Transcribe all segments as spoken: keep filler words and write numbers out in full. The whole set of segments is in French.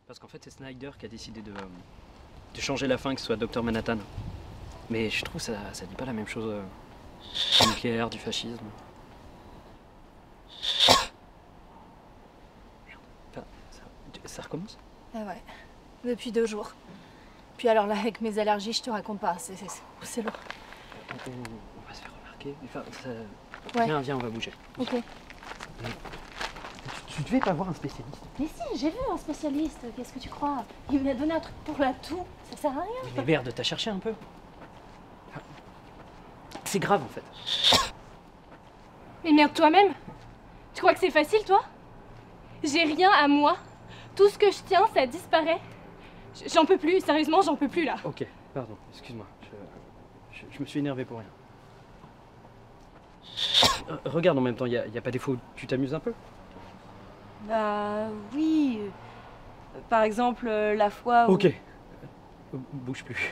Parce qu'en fait, c'est Snyder qui a décidé de, euh, de changer la fin, que ce soit Docteur Manhattan. Mais je trouve que ça, ça dit pas la même chose euh, du nucléaire, du fascisme. Enfin, ça, ça recommence? Ah ouais, depuis deux jours. Puis alors là, avec mes allergies, je te raconte pas, c'est c'est lourd. On, on, on va se faire remarquer. Enfin, ça... Ouais. Viens, viens, on va bouger. Ok. Tu, tu devais pas voir un spécialiste. Mais si, j'ai vu un spécialiste, qu'est-ce que tu crois? Il m'a donné un truc pour la toux, ça sert à rien. Mais merde, t'as cherché un peu? Enfin, c'est grave en fait. Mais merde, toi-même? Tu crois que c'est facile, toi? J'ai rien à moi. Tout ce que je tiens, ça disparaît. J'en peux plus, sérieusement, j'en peux plus là. Ok, pardon, excuse-moi. Je, je, je me suis énervé pour rien. Euh, regarde en même temps, il n'y a, a pas des fois où tu t'amuses un peu? Bah oui. Par exemple, la fois où... Ok. Euh, bouge plus.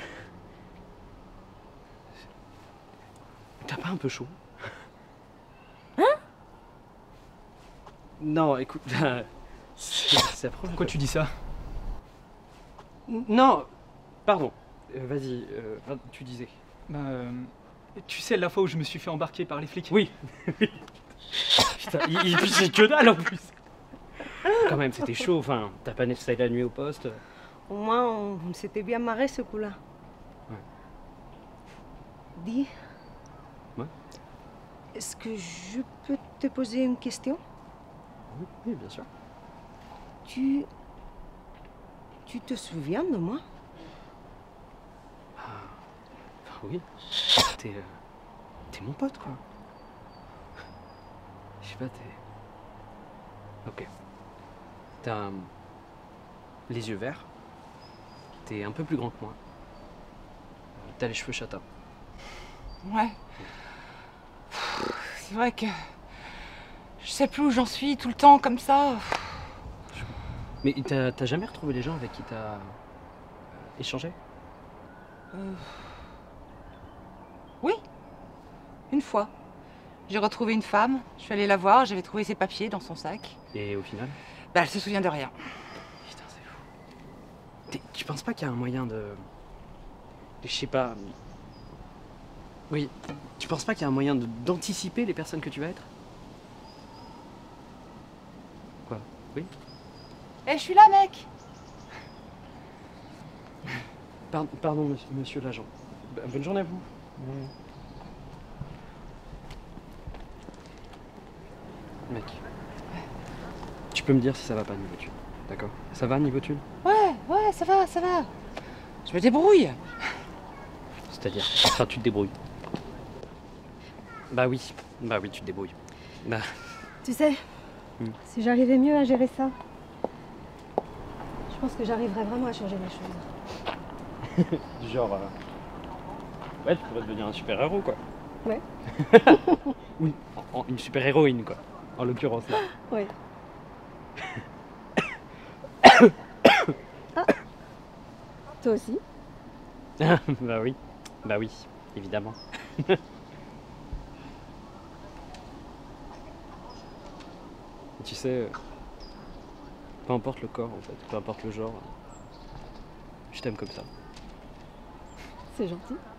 T'as pas un peu chaud? Hein? Non, écoute, c'est affreux. Pourquoi tu dis ça? Non, pardon. Euh, Vas-y, euh, tu disais. Bah, euh, tu sais la fois où je me suis fait embarquer par les flics? Oui. Putain, il, il puis c'est que dalle en plus. Quand même, c'était chaud. Enfin, t'as pas nettoyé la nuit au poste. Au moins, on, on s'était bien marré ce coup-là. Ouais. Dis. Ouais. Est-ce que je peux te poser une question? Oui, oui, bien sûr. Tu... Tu te souviens de moi? Enfin, oui. T'es... Euh, t'es mon pote, quoi. Je sais pas, t'es... Ok. T'as... euh, les yeux verts. T'es un peu plus grand que moi. T'as les cheveux châtains. Ouais. C'est vrai que... Je sais plus où j'en suis tout le temps comme ça. Mais t'as t'as jamais retrouvé les gens avec qui t'as euh, échangé? Euh... Oui. Une fois. J'ai retrouvé une femme, je suis allée la voir, j'avais trouvé ses papiers dans son sac. Et au final? Bah elle se souvient de rien. Putain, c'est fou. T'es- Tu penses pas qu'il y a un moyen de... Je sais pas... Oui, tu penses pas qu'il y a un moyen de- d'anticiper les personnes que tu vas être? Quoi? Oui? Eh, je suis là, mec. Par- Pardon, monsieur, monsieur l'agent. B- Bonne journée à vous. Mec, tu peux me dire si ça va pas niveau thune, d'accord? Ça va niveau thune? Ouais, ouais, ça va, ça va. Je me débrouille. C'est-à-dire? Enfin, tu te débrouilles. Bah oui, bah oui, tu te débrouilles. Bah, Tu sais, Hmm. si j'arrivais mieux à gérer ça, je pense que j'arriverais vraiment à changer les choses. du genre... euh, Ouais, tu pourrais devenir un super-héros, quoi. Ouais. Ou une, en- une super-héroïne, quoi. En l'occurrence, là. Ouais. Ah. Toi aussi? Bah oui, bah oui, évidemment. Et tu sais, euh, peu importe le corps en fait, peu importe le genre, je t'aime comme ça. C'est gentil.